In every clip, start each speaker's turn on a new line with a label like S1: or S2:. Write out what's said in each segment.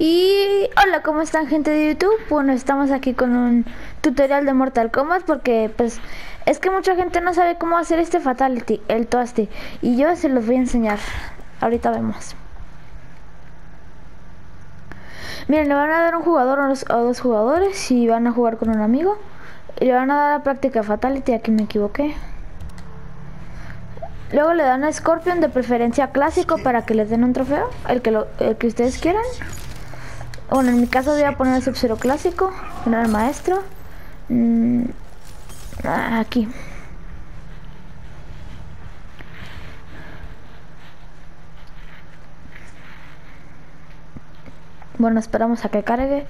S1: Y hola, ¿cómo están, gente de YouTube? Bueno, estamos aquí con un tutorial de Mortal Kombat porque pues es que mucha gente no sabe cómo hacer este Fatality, el Toasty, y yo se los voy a enseñar. Ahorita vemos. Miren, le van a dar un jugador o dos jugadores y van a jugar con un amigo. Y le van a dar la práctica Fatality, aquí me equivoqué. Luego le dan a Scorpion, de preferencia clásico, para que les den un trofeo, el que ustedes quieran. Bueno, en mi caso voy a poner el Sub-Zero clásico, poner al maestro. Aquí. Bueno, esperamos a que cargue.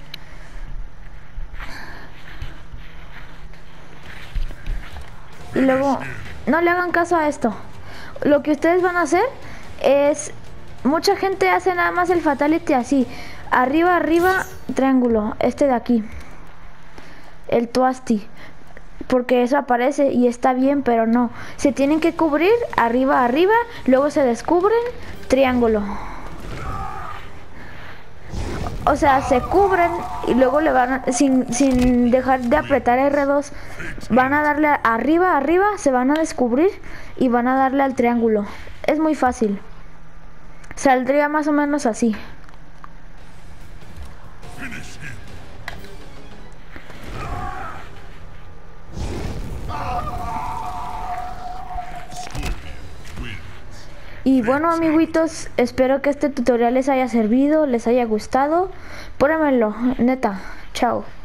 S1: Y luego, no le hagan caso a esto. Lo que ustedes van a hacer es... Mucha gente hace nada más el Fatality así. Arriba, arriba, triángulo. Este de aquí. El Toasty. Porque eso aparece y está bien, pero no. Se tienen que cubrir arriba, arriba. Luego se descubren, triángulo. O sea, se cubren y luego le van a, sin dejar de apretar R2, van a darle arriba, arriba, se van a descubrir y van a darle al triángulo. Es muy fácil. Saldría más o menos así. Y bueno, amiguitos, espero que este tutorial les haya servido, les haya gustado. Pónganmelo, neta. Chao.